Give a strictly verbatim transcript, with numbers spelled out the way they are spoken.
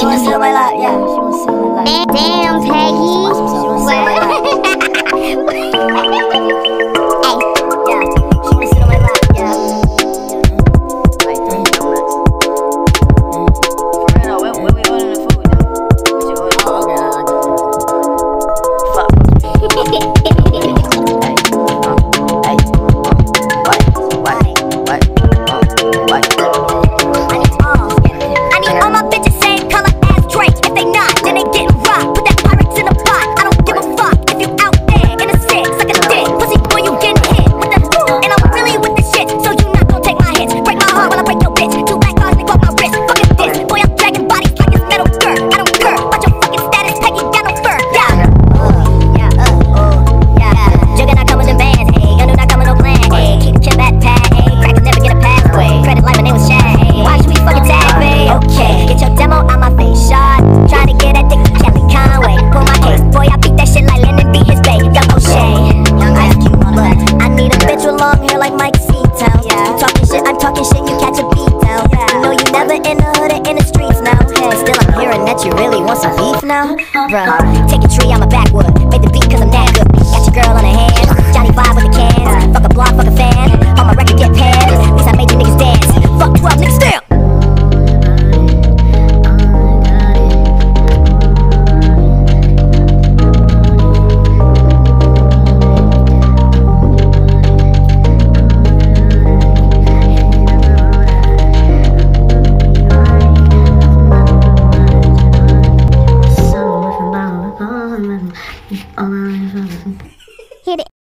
she wanna sit on my lap, yeah. She wanna sit on my lap. Damn, Peggy. She wanna sit on my lap. Hey. Yeah, she wanna sit on my lap, yeah. Like, for real, where, where we ordering the food though? What you ordering? Oh, okay, I got it. Fuck. I need all my bitches same color as Drake. If they not, then they getting rocked. Put that Pyrex in a pot. I don't give a fuck if you out there in a six, suck a dick, pussy boy, you getting hit with the woo. And I'm really with this shit, so you not gon' take my hits. Break my heart while I break your bitch. Two black cars, they broke my wrist. Fuck is this? Boy, I'm dragging bodies like it's metal fur. I don't care about your fucking status. Peggy got no fur. Yeah. Yeah, uh, oh, yeah. Jugger not coming in bands, ayy. Gun do not come with no plan, ayy. Keep the chip at pad, ayy. Crackers never get a pathway. Credit like my name was Shad, ayy. Why should we fucking tag, babe? Okay, get your demo out my face, shot. Trying to get that dick from Kelly Conway. Pull my case, boy, I beat that shit like Lennon beat his bae. Young O'Shea, Young Ice Cube on the but back. I need a bitch with long hair like Mike Seatown. Yeah. You talking shit, I'm talking shit, you catch a beat down. Yeah. You know you never in the hood or in the streets now. Hey, still I'm hearing that you really want some beef now. Bruh, take a tree, I'm a backwood. Make the beat cause I'm that good. Got your girl on her hand, Johnny vibe with the cans. Fuck a blog, fuck a fan. On my record get panned. At least I made you niggas dance. Fuck twelve niggas still. All I